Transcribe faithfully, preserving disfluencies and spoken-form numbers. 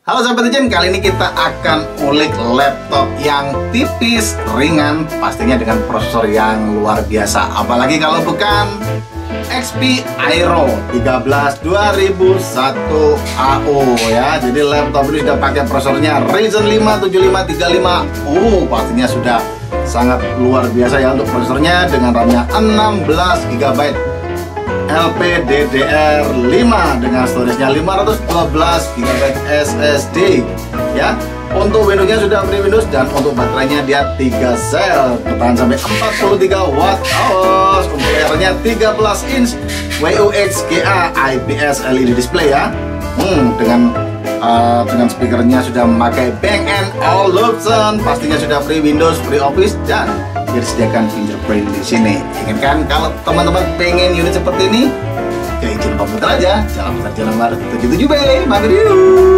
Halo sahabat Ijen, kali ini kita akan ulik laptop yang tipis, ringan, pastinya dengan prosesor yang luar biasa. Apalagi kalau bukan X P Aero tiga belas dua ribu satu A O ya. Jadi laptop ini sudah pakai prosesornya Ryzen lima tujuh lima tiga lima. Oh, pastinya sudah sangat luar biasa ya untuk prosesornya, dengan RAM-nya enam belas giga byte L P D D R lima dengan storage-nya lima ratus dua belas giga byte S S D ya. Untuk Windows-nya sudah free Windows, dan untuk baterainya dia tiga sel, bertahan sampai empat puluh tiga watt hours. Untuk layarnya tiga belas inch W U X G A I P S L E D display ya. Hmm, dengan uh, dengan speakernya sudah memakai Bang and Olufsen, pastinya sudah free Windows, free Office, dan disediakan fingerprint di sini. Ingatkan, kalau teman-teman pengen unit seperti ini, ke Ijen Komputer aja, Jalan Besar Jalan Nomor tujuh puluh tujuh B, mampir yuk.